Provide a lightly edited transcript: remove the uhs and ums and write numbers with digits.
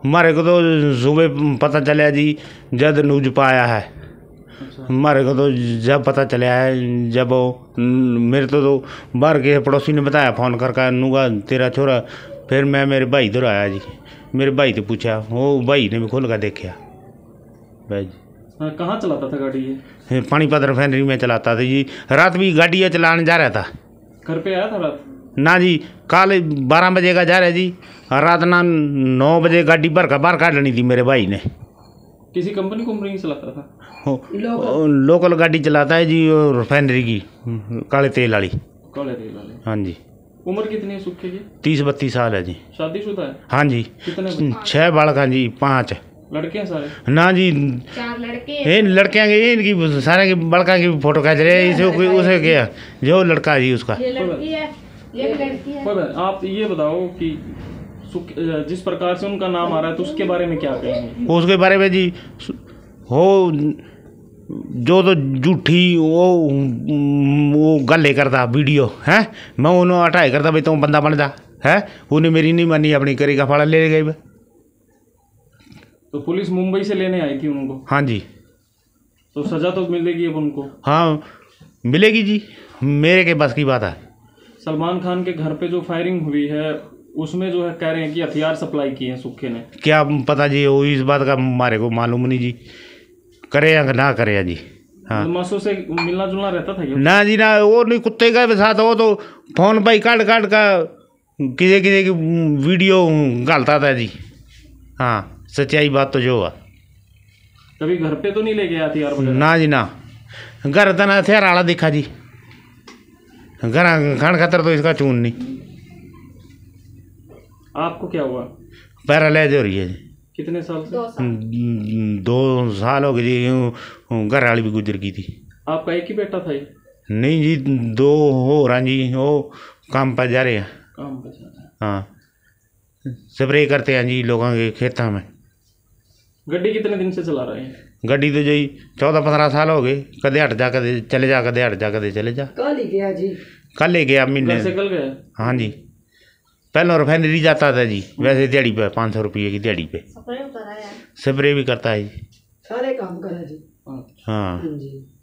हमारे को तो सुबह पता चला जी जब न्यूज पाया है। हमारे को तो जब पता चला है जब वो मेरे तो बाहर के पड़ोसी ने बताया फ़ोन करके नूगा तेरा छोरा। फिर मैं मेरे भाई इधर आया जी, मेरे भाई से पूछा, वो भाई ने भी खोल कर देखा भाई जी। कहाँ चलाता था गाड़ी ये? पानीपत रिफाइनरी में चलाता था जी। रात भी गाड़ी चलाने जा रहा था। घर पे आया था रात? ना जी, कल 12 बजे का जा रहा है जी। रात ना 9 बजे गाड़ी भर का बाहर काट लेनी थी मेरे भाई ने। किसी कंपनी चलाता था? लोकल गाड़ी चलाता है जी, रिफाइनरी की काले तेल वाली। हाँ जी। उम्र कितनी है सुखे की? 30-32 साल है जी। शादीशुदा है? हाँ जी। कितने? 6 बालक हैं जी, 5 लड़के हैं सारे? ना जी, 4 लड़के ये लड़कियाँ की इनकी सारे की बड़का की फोटो खींच रहे हैं। इसे उसे क्या जो लड़का है जी उसका। ये लड़की है, ये लड़की है। आप ये बताओ कि जिस प्रकार से उनका नाम आ रहा है तो उसके बारे में क्या कहेंगे? उसके बारे में जी हो जो तो झूठी वो गल करता वीडियो है। मैं उन्होंने हटाए करता भाई तुम बंदा बनता है। उन्हें मेरी नहीं मानी, अपनी करी का फाड़ा ले गई। तो पुलिस मुंबई से लेने आई थी उनको? हाँ जी। तो सजा तो मिलेगी अब उनको? हाँ मिलेगी जी, मेरे के बस की बात है। सलमान खान के घर पे जो फायरिंग हुई है उसमें जो है कह रहे हैं कि हथियार सप्लाई किए हैं सुखे ने। क्या पता जी, वो इस बात का हमारे को मालूम नहीं जी, करे या ना करे जी। हाँ बदमाशों से मिलना जुलना रहता था क्या? ना जी ना, वो नहीं कुत्ते का साथ वो तो फोन पर काट काट का किसी किसी की वीडियो डालता था जी। हाँ सच्चाई बात तो जो है। कभी घर पे तो नहीं ले गया हथियार वगैरह? ना जी ना, घर तो ना हथियार आला दिखा जी। घर खान खातर तो इसका चून नहीं। आपको क्या हुआ? पैरालाइज हो रही है जी। कितने साल से? 2 साल हो गए जी। घर वाली भी गुजर गई थी। आपका एक ही बेटा था ये? नहीं जी, 2 हो रहा जी। वो काम पर जा रहे हैं। काम पे जा रहे हैं। हाँ स्प्रे करते हैं जी लोगों के खेतों में। गड्डी कितने दिन से चला रहे हैं? गड्डी तो जी 14-15 साल हो गए। कदे हट जा कदे चले जा, कदे हट जा कदे चले जा। कल ही गया जी। कल ही गया महीने घर से कल गया? हाँ जी। पहले रिफाइनरी जाता था जी, वैसे दिहाड़ी पे 500 रुपये की दिहाड़ी पे। स्प्रे भी करता है जी, सारे काम करा जी। हाँ जी।